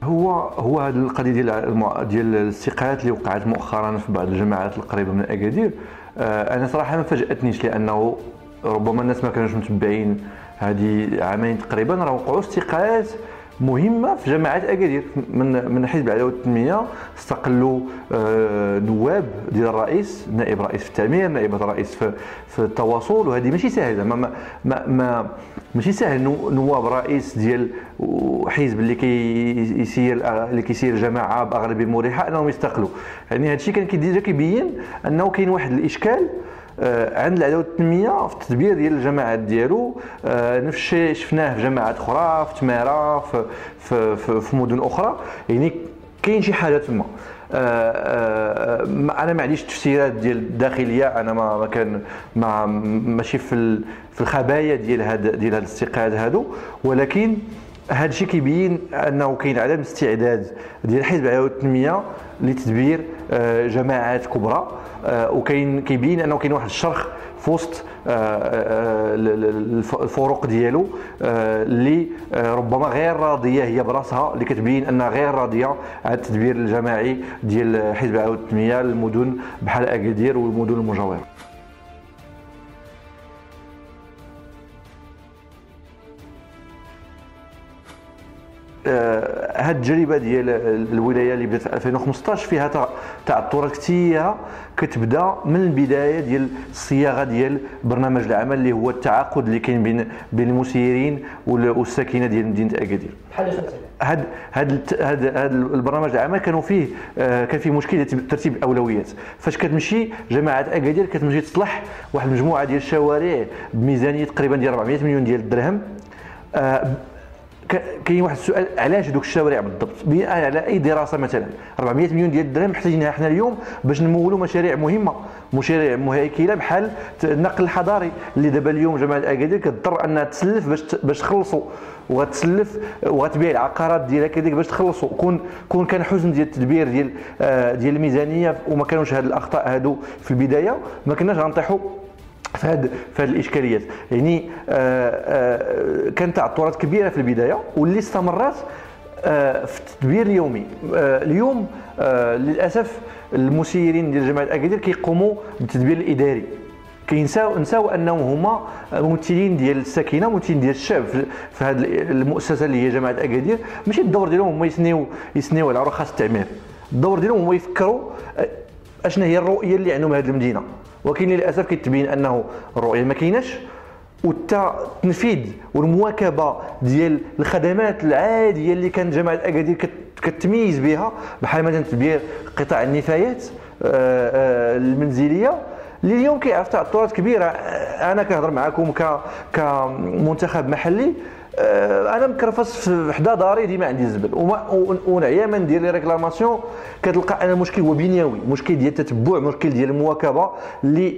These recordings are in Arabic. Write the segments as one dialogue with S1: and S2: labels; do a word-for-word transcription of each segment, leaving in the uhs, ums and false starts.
S1: هو هو هذه القضيه ديال المع... ديال الاستقالات اللي وقعت مؤخرا في بعض الجماعات القريبه من اكادير. آه انا صراحه ما فاجاتنيش، لانه ربما الناس ما كانوش متبعين هذه عامين تقريبا، راه وقعوا استقالات مهمه في جماعه اكادير. من من حزب العداله والتنميه استقلوا آه نواب ديال الرئيس، نائب رئيس في التعمير، نائب الرئيس في في التواصل، وهذه ماشي سهله. ما ما ما, ما ماشي سهل نواب رئيس ديال حزب اللي كيسير اللي كيسير جماعه باغلبيه مريحه انهم يستقلوا. يعني هذا الشيء كان ديجا كيبين انه كاين واحد الاشكال عند العداله والتنميه في التدبير ديال الجماعات ديالو. نفس الشيء شفناه في جماعات اخرى، في تماره، في في, في, في مدن اخرى. يعني كاين شي حاجه تما. انا ما عنديش تفسيرات ديال الداخليه، انا ما ما كان ما ماشي في في الخبايا ديال هذا ديال هذا الاستقالات هادو، ولكن هذا الشيء كيبين انه كاين عدم استعداد ديال حزب العداله والتنميه لتدبير جماعات كبرى، وكاين كيبين انه كاين واحد الشرخ في وسط الفروق ديالو اللي ربما غير راضيه هي براسها، اللي كتبين انها غير راضيه على التدبير الجماعي ديال حزب العداله والتنميه للمدن بحال اكادير والمدن المجاوره. هذه التجربه ديال الولايه اللي بدات في ألفين وخمسطاش فيها تعثرات كثيره كتبدا من البدايه ديال الصياغه ديال برنامج العمل اللي هو التعاقد اللي كاين بين بين المسيرين والساكنه ديال مدينه اكادير.
S2: بحال مثلا
S1: هاد هاد هاد هاد البرنامج العمل كانوا فيه آه كان فيه مشكله ترتيب الاولويات. فاش كتمشي جماعه اكادير كتمشي تصلح واحد المجموعه ديال الشوارع بميزانيه تقريبا ديال أربعمائة مليون ديال الدرهم. آه كاين واحد السؤال، علاش دوك الشوارع بالضبط؟ بناء على اي دراسه مثلا أربعمائة مليون ديال الدرهم محتاجينها حنا اليوم باش نمولوا مشاريع مهمه، مشاريع مهيكله بحال النقل الحضاري اللي دابا اليوم جماعه اكادير كتضطر انها تسلف باش باش تخلصوا، وغتسلف وغتبيع العقارات ديالها كذلك باش تخلصوا. كون كون كان حزن ديال التدبير ديال ديال الميزانيه وما كانوش هاد الاخطاء هادو في البدايه، ما كناش غنطيحوا في هذه في هذه الاشكاليات. يعني آآ آآ كانت تعثرات كبيره في البدايه واللي استمرت في التدبير اليومي. اليوم للاسف المسيرين ديال جماعه اكادير كيقوموا بالتدبير الاداري، كينساو نساو انهم هما ممثلين ديال الساكنه، ممثلين ديال الشعب في هذه المؤسسه اللي هي جماعه اكادير. ماشي الدور ديالهم هما يسنيو يسنيو على رخص التعمير، الدور ديالهم هما يفكروا اشنا هي الرؤيه اللي عندهم هذه المدينه. ولكن للاسف كيتبين انه الرؤيه ما كايناش، والتنفيذ والمواكبه ديال الخدمات العاديه اللي كانت جماعه اكادير كتميز بها، بحال مثلا تدبير قطاع النفايات المنزليه اللي اليوم كيعرف تعثرات كبيره. انا كنهضر معكم ك كمنتخب محلي، انا مكرفص في حدا داري ديما عندي الزبل، ونعيا من ندير لي ريكلاماسيون كتلقى ان المشكل هو بنيوي، مشكل ديال التتبع، مشكل ديال المواكبه اللي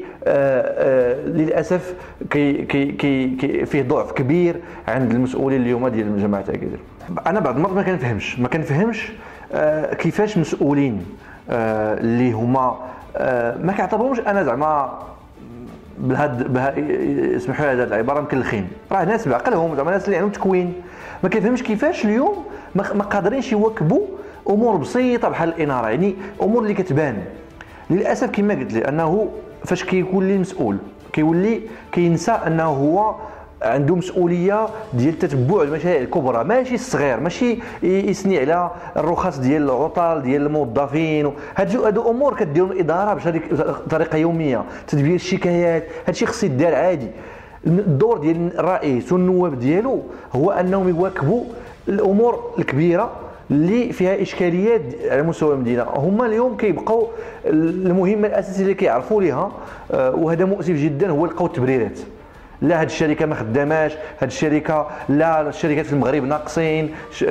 S1: للاسف كي كي كي فيه ضعف كبير عند المسؤولين اليوم ديال جماعه اكادير. انا بعض المرات ما كنفهمش ما كنفهمش كيفاش مسؤولين اللي هما ما كيعتبروش انا زعما بهاد بها اسمحوا لي هذه العباره مكلخين، راه ناس بعقلهم، زعما ناس اللي عندهم تكوين. ما كيفهمش كيفاش اليوم ما قادرينش يواكبوا امور بسيطه بحال الاناره، يعني امور اللي كتبان. للاسف كما قلت لي انه فاش كيكون لي مسؤول كيولي كينسى انه هو عنده مسؤوليه ديال تتبع المشاريع الكبرى، ماشي الصغير، ماشي يسني على الرخص ديال العطل ديال الموظفين. هادو امور كديروا الاداره بطريقه يوميه، تدبير الشكايات، هادشي خص يدار عادي. الدور ديال الرئيس والنواب ديالو هو انهم يواكبوا الامور الكبيره اللي فيها اشكاليات على مستوى المدينه. هما اليوم كيبقاو المهمه الاساسيه اللي كيعرفوا ليها، وهذا مؤسف جدا، هو لقاو التبريرات. لا هاد الشركه ما خداماش، هاد الشركه لا، الشركات في المغرب ناقصين،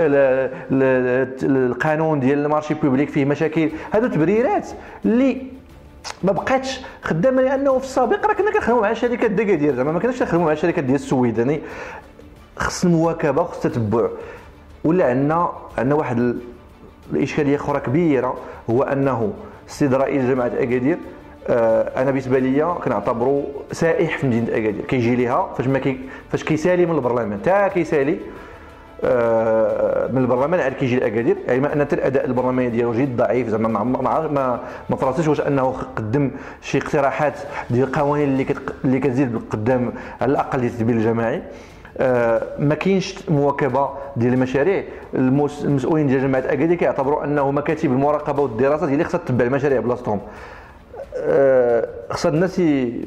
S1: القانون ديال المارشي بوبليك فيه مشاكل. هادو تبريرات اللي ما بقاتش خدامه، لانه في السابق راه كنا كنخدموا مع شركات دكادير، زعما ما كناش كنخدموا مع شركات ديال السويد. يعني خص المواكبه وخص التتبع. ولا عندنا عندنا واحد الاشكاليه اخرى كبيره، هو انه السيد رئيس جماعه اكادير انا بالنسبه ليا كنعتبرو سائح في مدينه اكادير، كيجي ليها فاش ما كي فاش كيسالي من البرلمان تا كيسالي من البرلمان عاد كيجي لاكادير، علما ان الاداء البرلماني ديالو جد ضعيف، زعما ما ما ما, ما فراسيش واش انه قدم شي اقتراحات ديال القوانين اللي كت اللي كتزيد قدام على الاقل التدبير الجماعي. آه ما كاينش مواكبه ديال المشاريع. المسؤولين ديال جامعه اكادير كيعتبروا انه مكاتب المراقبه والدراسات هي اللي خصها تتبع المشاريع بلاصتهم. آه خص الناس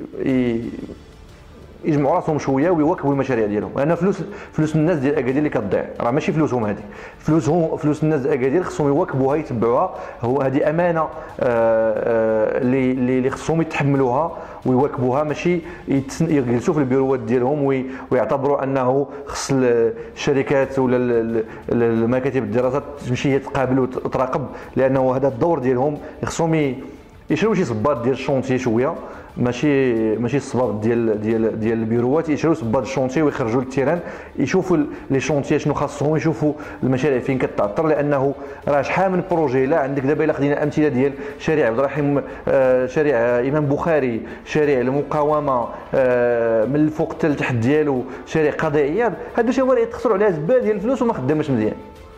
S1: يجمعوا راسهم شويه ويواكبوا المشاريع ديالهم، لان فلوس فلوس الناس ديال اكادير اللي كتضيع راه ماشي فلوسهم، هذه فلوسهم فلوس الناس ديال اكادير خصهم يواكبوها يتبعوها. هو هذه امانه اللي اللي خصهم يتحملوها ويواكبوها، ماشي يجلسوا في البيروات ديالهم ويعتبروا انه خص الشركات ولا المكاتب الدراسات تمشي هي تقابل وتراقب، لانه هذا الدور ديالهم. خصهم يشريو شي صباط ديال الشونتي شويه، ماشي ماشي الصباط ديال ديال ديال البيروات، يشريو صباط الشونتي ويخرجوا للتيران يشوفوا لي شونتي شنو خاصهم، يشوفوا المشاريع فين كتعطر، لانه راه شحال من بروجي. لا عندك دابا الا خدينا امثله ديال شارع عبد الرحيم، شارع امام بخاري، شارع المقاومه من الفوق حتى لتحت ديالو، شارع قضاء عياد، هادو شوارع تخسروا عليها زبال ديال الفلوس وما خدامش مزيان.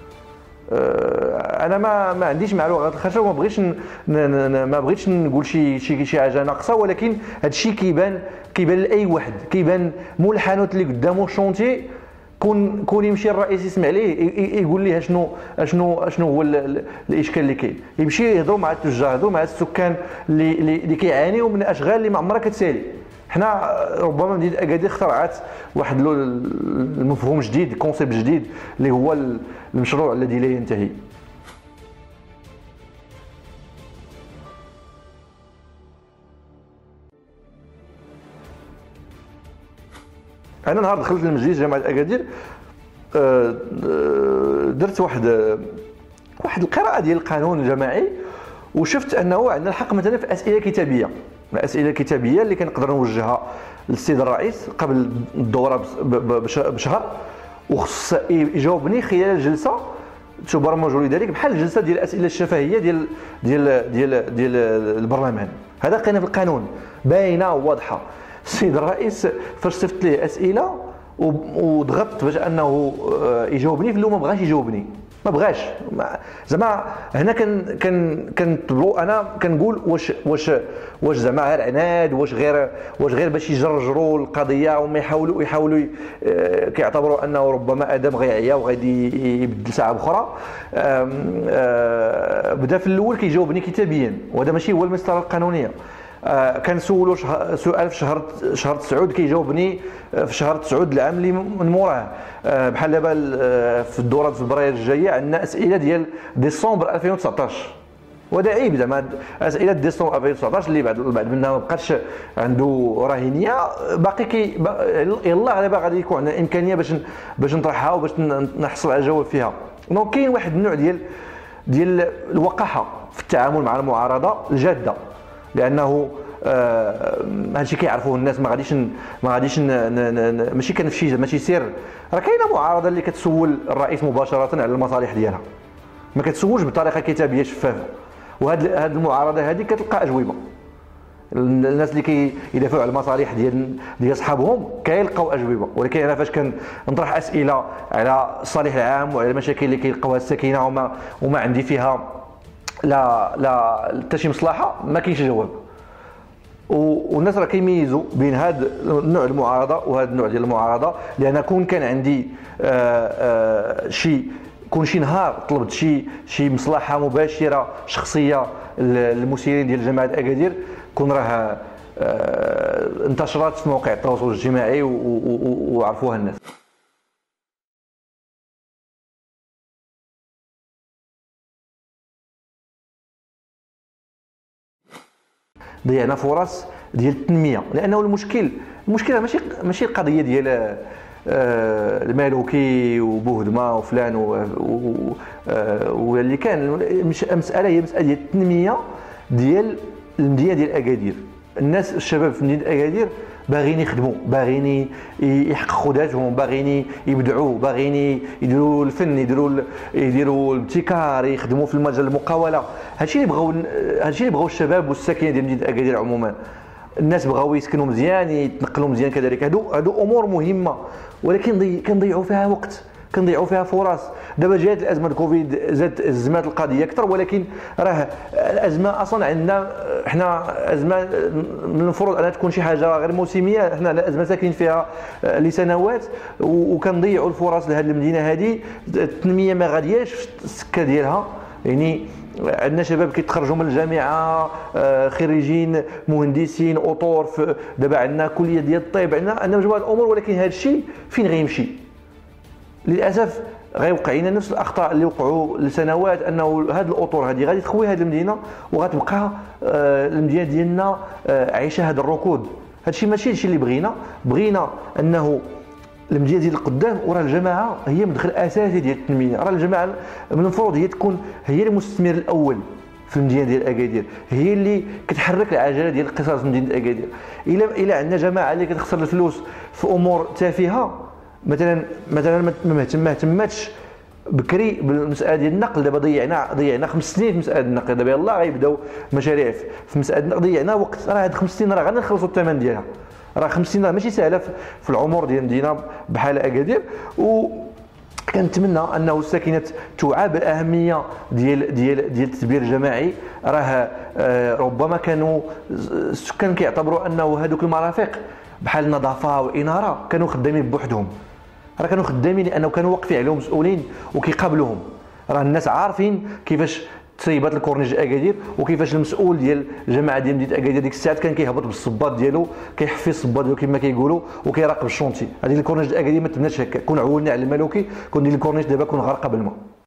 S1: انا ما ما عنديش مع لغه الخشب، وما بغيتش ما بغيتش نقول شي شي شي حاجه ناقصه، ولكن هذا الشيء كيبان كيبان لاي واحد، كيبان مول الحانوت اللي قدامه الشونتي، كون كون يمشي الرئيس يسمع ليه يقول ليه شنو شنو شنو هو الاشكال اللي كاين، يمشي يهضروا مع التجار، يهضروا مع السكان اللي اللي كيعانيوا من اشغال اللي ما عمرها كتسالي. حنا ربما مدينه اكادير اخترعت واحد المفهوم جديد، كونسيبت جديد، اللي هو المشروع الذي لا ينتهي. انا نهار دخلت للمجلس جامعه اكادير درت واحد واحد القراءه ديال القانون الجماعي، وشفت انه عندنا الحق مثلا في اسئله كتابيه، الاسئله الكتابيه اللي كنقدر نوجهها للسيد الرئيس قبل الدوره بشهر، وخص يجاوبني خلال الجلسه تبرمجوا لذلك بحال الجلسه ديال الاسئله الشفهيه ديال ديال ديال ديال البرلمان. هذا لقينا في القانون باينه وواضحه. السيد الرئيس فاش صيفط ليه اسئله وضغطت باش انه يجاوبني، في الاول ما بغاش يجاوبني، ما بغاش زعما. هنا كان كان كنطلبوا، انا كنقول واش واش واش زعما غير عناد، واش غير واش غير باش يجرجروا القضيه وما يحاولوا يحاولوا كيعتبروا انه ربما ادم غيعيا وغادي يبدل ساعه اخرى. بدا في الاول كيجاوبني كتابيا، وهذا ماشي هو المسطره القانونيه. آه كنسولو سؤال في شهر شهر تسعود كيجاوبني في شهر تسعود العام اللي من موراه. آه بحال دابا آه في الدوره في فبراير الجايه عندنا اسئله ديال ديسمبر ألفين وتسعطاش، وهذا عيب زعما. اسئله ديسمبر ألفين وتسعطاش اللي بعد بعد منها ما بقاش عنده راهنيه، باقي كي يلاه دابا غادي يكون عندنا امكانيه باش باش نطرحها وباش نحصل على الجواب فيها. دونك كاين واحد النوع ديال ديال الوقاحه في التعامل مع المعارضه الجاده، لانه آه هادشي كيعرفوه الناس. ما غاديش ما غاديش ماشي كنفشي ماشي سر. راه كاينه معارضه اللي كتسول الرئيس مباشره على المصالح ديالها، ما كتسولش بطريقه كتابيه شفافه، وهاد هاد المعارضه هذه كتلقى اجوبه. الناس اللي كيدافعوا على المصالح ديال ديال اصحابهم كيلقاو اجوبه، ولكن انا فاش كنطرح اسئله على الصالح العام وعلى المشاكل اللي كيلقاوها الساكنه وما وما عندي فيها لا لا حتى شي مصلحه، ما كاينش جواب. والناس راه كيميزوا بين هذا النوع المعارضه وهذا النوع ديال المعارضه، لان كون كان عندي آآ آآ شي كون شي نهار طلبت شي شي مصلحه مباشره شخصيه للمسيرين ديال جماعه اكادير، كون راه انتشرت في مواقع التواصل الاجتماعي وعرفوها الناس. ضيعنا فرص ديال التنميه، لانه المشكل المشكله ماشي ماشي القضيه ديال المالوكي وبوهدمه وفلان واللي كان. المساله هي مساله ديال التنميه ديال المدينه ديال اكادير. الناس الشباب في مدينه اكادير باغيين يخدموا، باغيين يحققوا ذاتهم، باغيين يبدعوا، باغيين يديروا الفن، يديروا يديروا الابتكار، يخدموا في المجال المقاوله. هادشي اللي بغاو هادشي اللي بغاو الشباب والساكنه ديال مدينه اكادير عموما. الناس بغاو يسكنوا مزيان، يتنقلوا مزيان كذلك. هادو هادو امور مهمه، ولكن ضي... كنضيعوا فيها وقت كنضيعوا فيها فرص. دابا جات الازمه الكوفيد زادت ازمات القضيه اكثر، ولكن راه الازمه اصلا عندنا حنا ازمه من المفروض انها تكون شي حاجه غير موسميه، حنا الازمه ساكنين فيها لسنوات وكنضيعوا الفرص لهذه المدينه هذه. التنميه ما غادياش في السكه ديالها، يعني عندنا شباب كيتخرجوا من الجامعه خريجين مهندسين اطور، دابا عندنا كليه ديال الطب، عندنا عندنا مجموعه الامور، ولكن هذا الشيء فين غيمشي؟ للاسف غيوقع لنا نفس الاخطاء اللي وقعوا لسنوات، انه هذه الاطور هذه غادي تخوي هذه المدينه وغتبقى المدينه ديالنا عايشه هذا الركود. هذا الشيء ماشي الشيء اللي بغينا. بغينا انه المدينه ديال القدام، وراه الجماعه هي مدخل اساسي ديال التنميه. راه الجماعه من المفروض هي تكون هي المستثمر الاول في المدينه ديال اكادير، هي اللي كتحرك العجله ديال الاقتصاد في مدينه اكادير. الا الا عندنا جماعه اللي كتخسر الفلوس في امور تافهه، مثلا مثلا ما اهتمتش بكري بالمساله ديال النقل. دابا ضيعنا ضيعنا خمس سنين في مساله النقل، دابا يلاه غيبداو مشاريع في مساله النقل، ضيعنا وقت. راه هاد خمس سنين راه غادي نخلصوا الثمن ديالها. راه خمس سنين راه ماشي سهله في العمر ديال مدينه بحال اكادير. و كنتمنى انه الساكنه توعى بالاهميه ديال ديال ديال التدبير الجماعي. راه ربما كانوا السكان كيعتبروا انه هذوك المرافق بحال النظافه والاناره كانوا خدامين بوحدهم، راه كانوا خدامين لانه كانوا واقفين عليهم مسؤولين وكيقابلوهم. راه الناس عارفين كيفاش تسيبات الكورنيش اكادير، وكيفاش المسؤول ديال الجماعه ديال مدينه اكادير ديك الساعات كان كيهبط بالصباط ديالو، كيحفي الصباط ديالو كما كيقولوا، وكيراقب الشونتي. هذه الكورنيش اكادير ما تبناش هكا. كون عولنا على الملوكي كون دير الكورنيش دابا كون غرقه بالماء.